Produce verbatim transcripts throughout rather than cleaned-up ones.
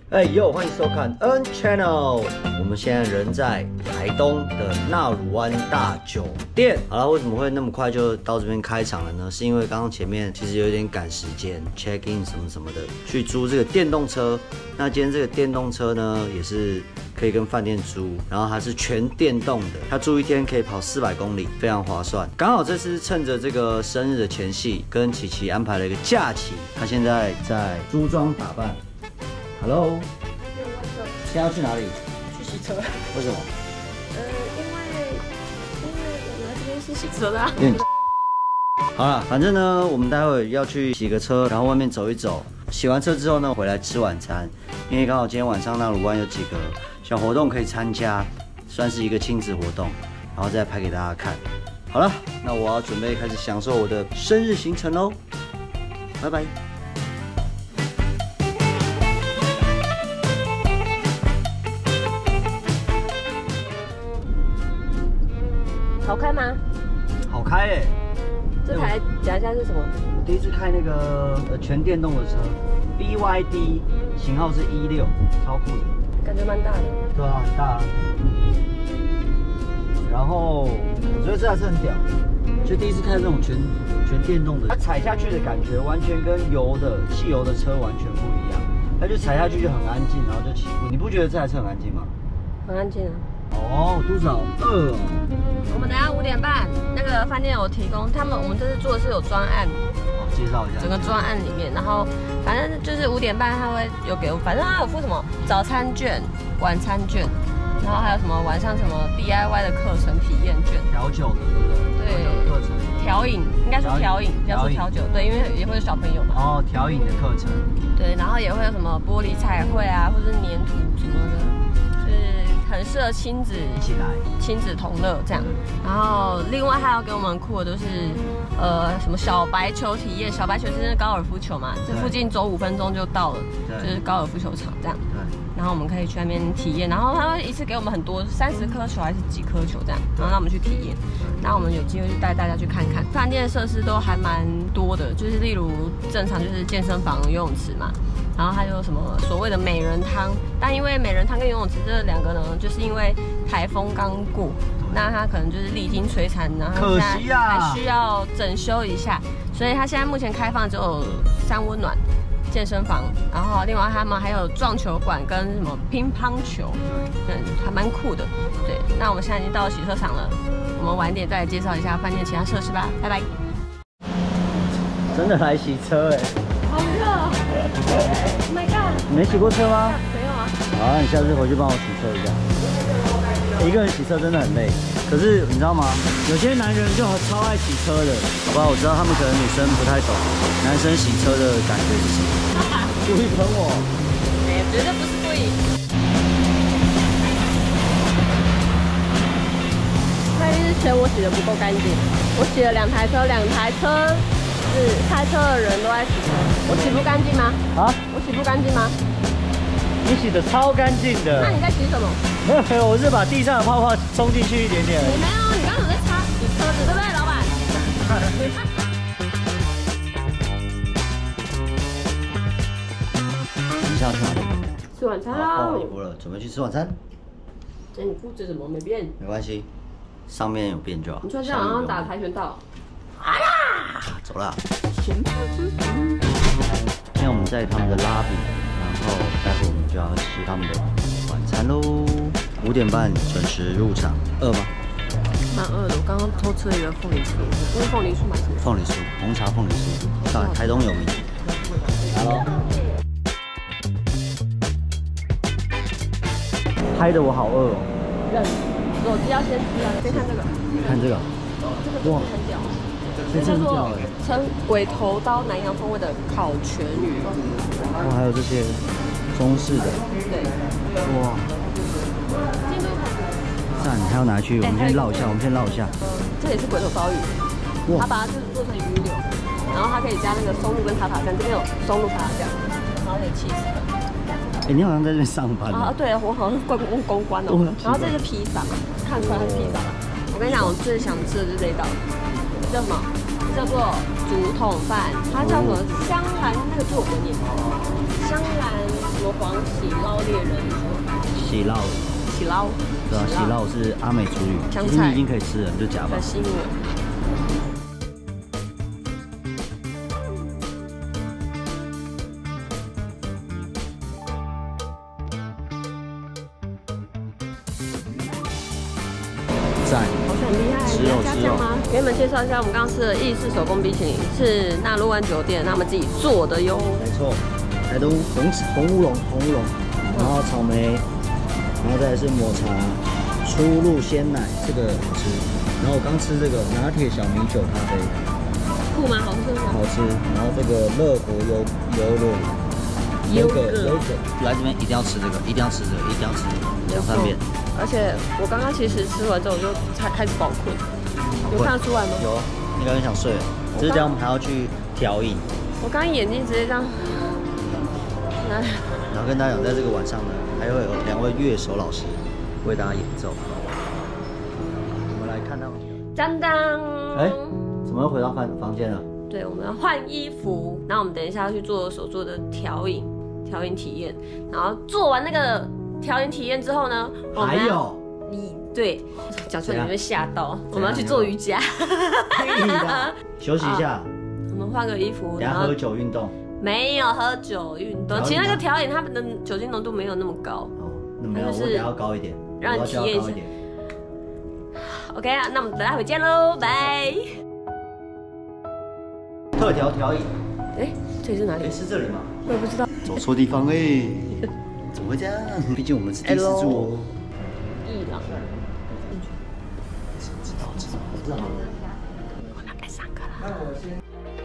哎呦，欢迎收看 N Channel。我们现在人在台东的纳鲁湾大酒店。好了，为什么会那么快就到这边开场了呢？是因为刚刚前面其实有点赶时间 ，check in 什么什么的，去租这个电动车。那今天这个电动车呢，也是可以跟饭店租，然后它是全电动的，它租一天可以跑四百公里，非常划算。刚好这次趁着这个生日的前夕，跟琪琪安排了一个假期。他现在在梳妆打扮。Hello， 现在要去哪里？ 去洗车。 为什么？ 呃，因为因为我来这边是洗车的、啊。 好了，反正呢，我们待会要去洗个车，然后外面走一走。洗完车之后呢，回来吃晚餐。因为刚好今天晚上纳鲁湾有几个小活动可以参加，算是一个亲子活动，然后再拍给大家看。好了，那我要准备开始享受我的生日行程喽，拜拜。 好开吗？ 好开哎、欸！ 这台讲一下是什么？ 我第一次开那个呃全电动的车 ，B Y D 型号是一六，超酷的， 感觉蛮大的。 对啊，很大、啊。然后我觉得这台车很屌，就第一次开这种全全电动的，它踩下去的感觉完全跟油的汽油的车完全不一样，它就踩下去就很安静，然后就起步。你不觉得这台车很安静吗？ 很安静啊。 哦，肚子好饿哦。 我们等一下五点半，那个饭店有提供，他们我们这次做的是有专案， 好，介绍一下。 整个专案里面，然后反正就是五点半他会有给我，反正他有附什么早餐券、晚餐券，然后还有什么晚上什么 D I Y 的课程体验券， 调酒的，对不对？ 对， 课程。 调饮应该说调饮，不要说调酒，对，因为也会有小朋友嘛。 哦，调饮的课程。 对，然后也会有什么玻璃彩绘啊，或者是粘土什么的，就是很适合亲子一起来， 亲子同乐这样。然后另外还要给我们酷的就是，呃，什么小白球体验，小白球是高尔夫球嘛，这附近走五分钟就到了，就是高尔夫球场这样。对。然后我们可以去那边体验，然后他会一次给我们很多，三十颗球还是几颗球这样，然后让我们去体验。那我们有机会就带大家去看看，饭店设施都还蛮多的，就是例如正常就是健身房、游泳池嘛，然后还有什么所谓的美人汤，但因为美人汤跟游泳池这两个呢，就是因为台风刚过，那它可能就是历经摧残，然后现在还需要整修一下，所以它现在目前开放只有三温暖。健身房，然后另外他们还有撞球馆跟什么乒乓球，嗯，还蛮酷的。对，那我们现在已经到了洗车场了，我们晚点再来介绍一下饭店其他设施吧，拜拜。 真的来洗车哎、欸， 好热！Oh my god！ 你没洗过车吗？ 没有啊。 好啊，你下次回去帮我洗车一下。一个人洗车真的很累，可是你知道吗？有些男人就超爱洗车的，好不好？我知道他们可能女生不太懂男生洗车的感觉是什么。故意喷我？ 没有，绝对不是故意。他一定是嫌我洗的不够干净。我洗了两台车，两台车是开车的人都在洗车。我洗不干净吗？ 啊？ 我洗不干净吗？ 你洗的超干净的。 那你在洗什么？ 没有没有，我是把地上的泡泡冲进去一点点而已。 你没有，你刚刚有在擦洗车子，对不对，老板？ 你想要去哪里？ 吃晚餐啦！ 换衣服了，准备去吃晚餐。 哎，你裤子怎么没变？ 没关系，上面有变就好。 你穿这样好像打跆拳道。 啊啦！走啦。现在我们在他们的拉比。然后待会我们就要吃他们的晚餐喽，五点半准时入场。饿吗？ 蛮饿的，我刚刚偷吃了一个凤梨酥，因为凤梨酥蛮什么？ 凤梨酥，红茶凤梨酥，在台东有名。来喽！拍的我好饿哦。 忍，手机要先吃啊，先看这个。 看这个。 这个很屌。这叫做称鬼头刀南洋风味的烤全鱼。 哇，还有这些中式的。 对。 哇。赞，还要拿去，我们先绕一下，我们先绕一下。 这也是鬼头刀鱼，它把它就是做成鱼柳，然后它可以加那个松露跟塔塔酱，这边有松露塔塔酱，然后可以起司。 哎，你好像在这边上班啊？ 对，我好像是公公公关哦。然后这是披萨，看出来是披萨。我跟你讲，我最想吃的就是这一道，叫什么？ 叫做竹筒饭，它叫什么香兰，那个字我不会念。香兰什么黄喜捞猎人？ 喜捞。 喜捞。 对啊，喜捞是阿美族语， 香其实你已经可以吃了，你就夹吧。 可惜我。 好像很厉害，你要加酱吗？给你们介绍一下，我们刚刚吃的意式手工冰淇淋是纳鲁湾酒店他们自己做的哟。 没错，台东红红乌龙，红乌龙，然后草莓，然后再来是抹茶，初露鲜奶，这个好吃。然后我刚吃这个拿铁小米酒咖啡， 酷吗？好吃吗？ 好吃。然后这个乐活优优乐，优格优格，来这边一定要吃这个，一定要吃这个，一定要吃这个，讲三遍。 而且我刚刚其实吃完之后我就才开始饱困，有看得出来吗？ 有，应该很想睡了。只是等下我们还要去调饮。 我刚刚眼睛直接这样，来。 然后跟大家讲，在这个晚上呢，还会有两位乐手老师为大家演奏。我们来看到， 当当， 哎，怎么又回到房房间了？ 对，我们要换衣服，然后我们等一下要去做手做的调饮，调饮体验，然后做完那个。 调饮体验之后呢， 还有你对讲出来你会吓到，我们要去做瑜伽， 休息一下， 我们换个衣服， 然后喝酒运动， 没有喝酒运动，其实那个调饮它的酒精浓度没有那么高， 哦，那没有，我得要高一点， 让你体验一下。OK 啊，那我们等下回见喽，拜。 特调调饮， 哎，这里是哪里？ 是这里吗？ 我也不知道， 走错地方哎。怎么会这样？毕竟我们是第四住哦。 伊朗。 知道知道知道。 我们该上课了。那我先。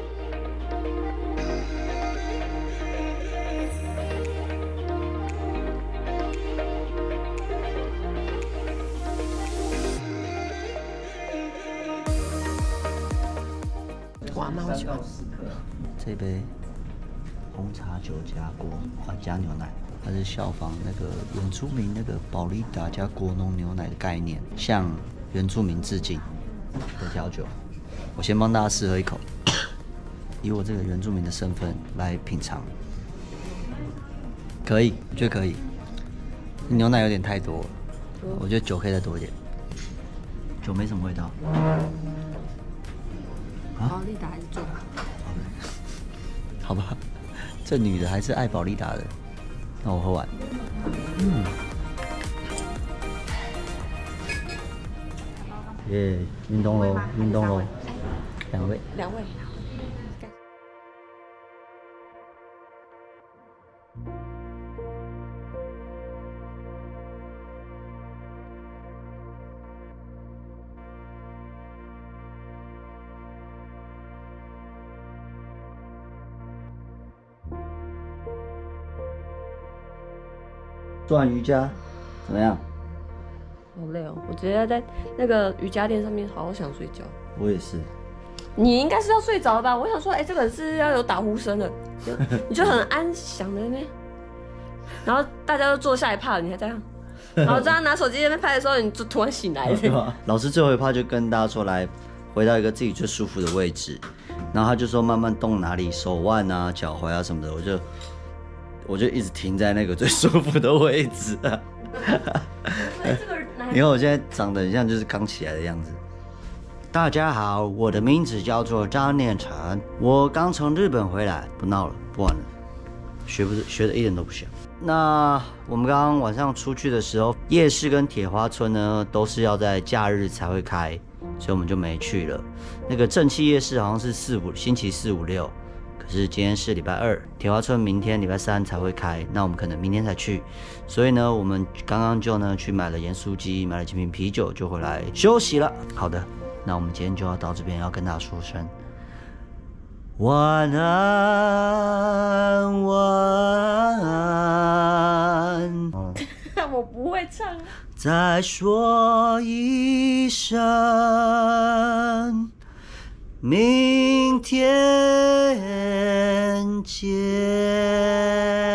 花猫酒。 这杯。 红茶酒加锅啊加牛奶，它是效仿那个原住民那个保利达加国农牛奶的概念，向原住民致敬的调酒。我先帮大家试喝一口，以我这个原住民的身份来品尝，可以，我觉得可以。牛奶有点太多了，我觉得酒可以再多一点。酒没什么味道。 保利达还是最好。 好吧。 这女的还是爱宝利达的，那我喝完。嗯，耶，运动喽，运动喽，两位， 两位。 做完瑜伽怎么样？ 好累哦，我直接在那个瑜伽垫上面好好想睡觉。 我也是。 你应该是要睡着了吧？我想说，哎、欸，这个是要有打呼声的，就你就很安详的那边，然后大家都坐下来怕了，你还这样，然后这样拿手机在那边拍的时候，你就突然醒来了。 老师最后一趴就跟大家说，来回到一个自己最舒服的位置，然后他就说慢慢动哪里，手腕啊、脚踝啊什么的，我就。 我就一直停在那个最舒服的位置啊！你看我现在长得很像就是刚起来的样子。大家好，我的名字叫做张念成，我刚从日本回来，不闹了，不玩了，学不是学的一点都不像。那我们刚刚晚上出去的时候，夜市跟铁花村呢都是要在假日才会开，所以我们就没去了。那个正气夜市好像是四五星期四五六。 可是今天是礼拜二，铁花村明天礼拜三才会开，那我们可能明天才去，所以呢，我们刚刚就呢去买了盐酥鸡，买了几瓶啤酒，就回来休息了。好的，那我们今天就要到这边，要跟大家说声晚安，晚安。 我不会唱。 再说一声。 明天见。